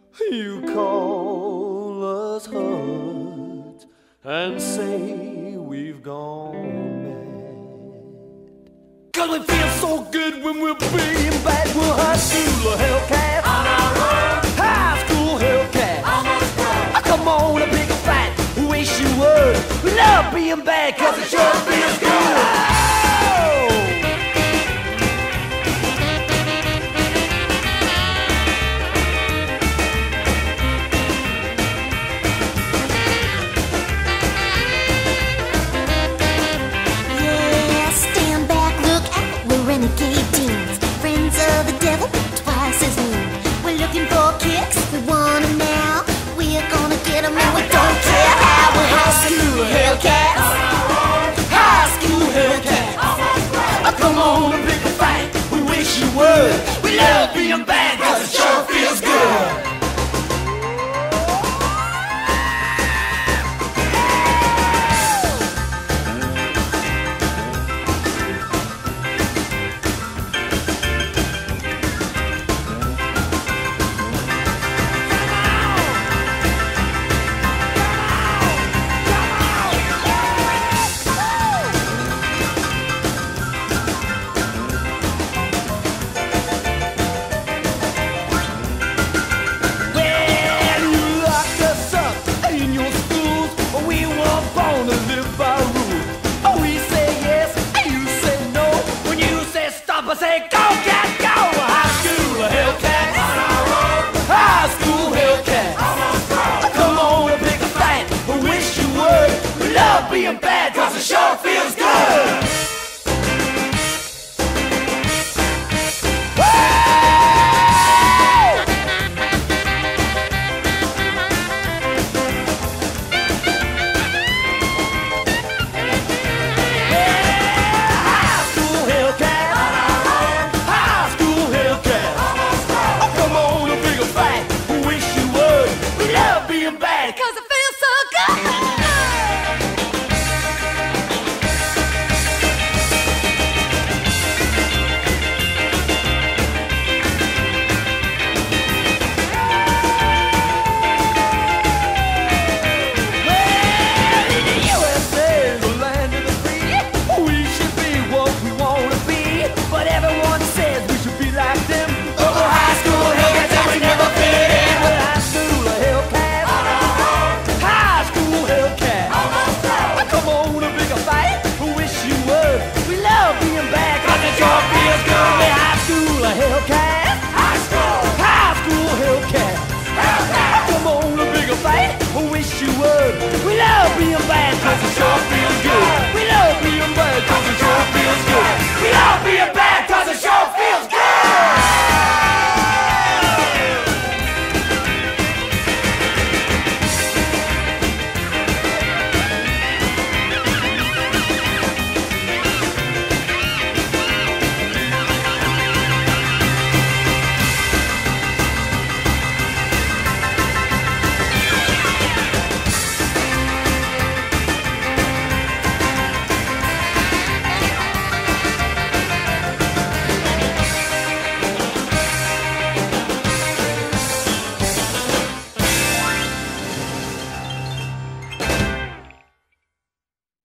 You call us hurt and say we've gone mad. 'Cause we feel so good when we're being bad. We're high school hellcats on our own. High school hellcats almost grown. Come on and pick a fight. Wish you would. Love being bad 'cause it sure feels good. Renegade teens, friends of the devil, twice as mean. We're looking for kicks, we want them now. We're gonna get them and we don't care how. We're high school hellcats, high school hellcats. Come on and pick a fight, we wish you would. We love being bad 'cause it sure feels good. I say go, cat, go! High school hellcats on our own. High school hellcats almost grown. Come on and pick a fight. We wish you would. We love being bad.